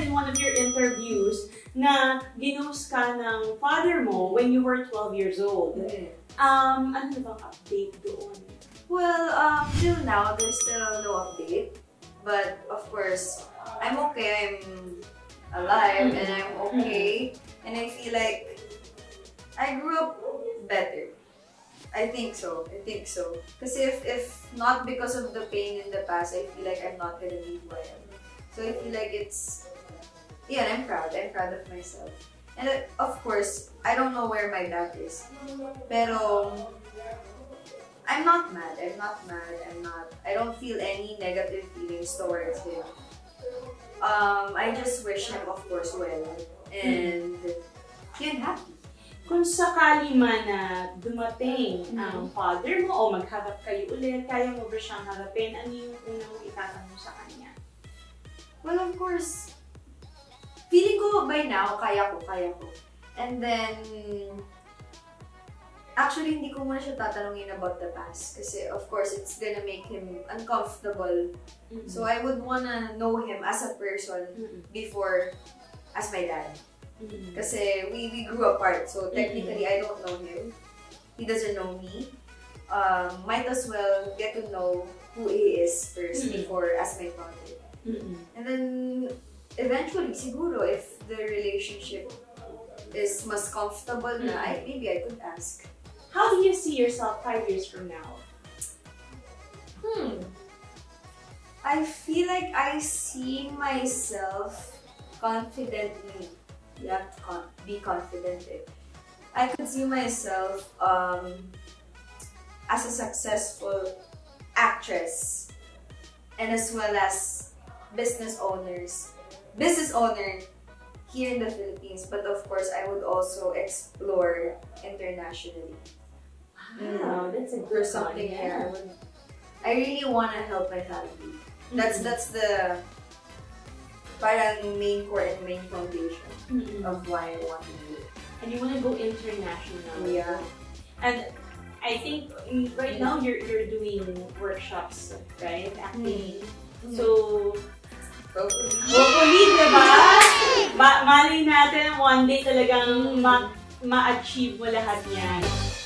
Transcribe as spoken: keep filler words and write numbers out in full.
in one of your interviews na ginost ka ng father mo when you were twelve years old. Mm-hmm. Um, ano na bang update doon? Well, um, till now, there's still no update. But, of course, I'm okay. I'm alive and I'm okay. And I feel like I grew up better. I think so. I think so. Because if, if not because of the pain in the past, I feel like I'm not gonna be who I am. So I feel like it's... Yeah, I'm proud. I'm proud of myself. And uh, of course, I don't know where my dad is. Pero... I'm not mad. I'm not mad. I'm not... I don't feel any negative feelings towards him. Um, I just wish him, of course, well. And... Yun, happy. Kung sakali man na dumating Mm-hmm. ang father mo o magharap kayo ulit, kaya mo ba siyang harapin? Ano yung unang itatanong sa kanya? Well, of course, feeling ko by now, kaya ko, kaya ko. And then, actually, hindi ko muna siya tatanungin about the past. Kasi, of course, it's gonna make him uncomfortable. Mm-hmm. So, I would wanna know him as a person mm-hmm. before as my dad. Mm-hmm. Kasi we, we grew apart, so technically mm-hmm. I don't know him. He doesn't know me. Um, might as well get to know who he is first mm-hmm. before as my father. Mm-hmm. And then eventually, siguro, if the relationship is mas comfortable mm-hmm. na, I, maybe I could ask. How do you see yourself five years from now? Hmm. I feel like I see myself confidently. You have to con be confident in. I could see myself um, as a successful actress and as well as business owners, business owner here in the Philippines, but of course I would also explore internationally. Wow, mm. that's a For good something one, here. yeah. I, would, I really want to help my family. That's, mm-hmm. that's the parang main core and main foundation mm-hmm. of why I want to do it. And you want to go international. Yeah. And I think right now you're you're doing workshops, right? Acting. Mm-hmm. So, hopefully, diba? Ma malay natin one day talagang ma- ma-achieve mo lahat yan.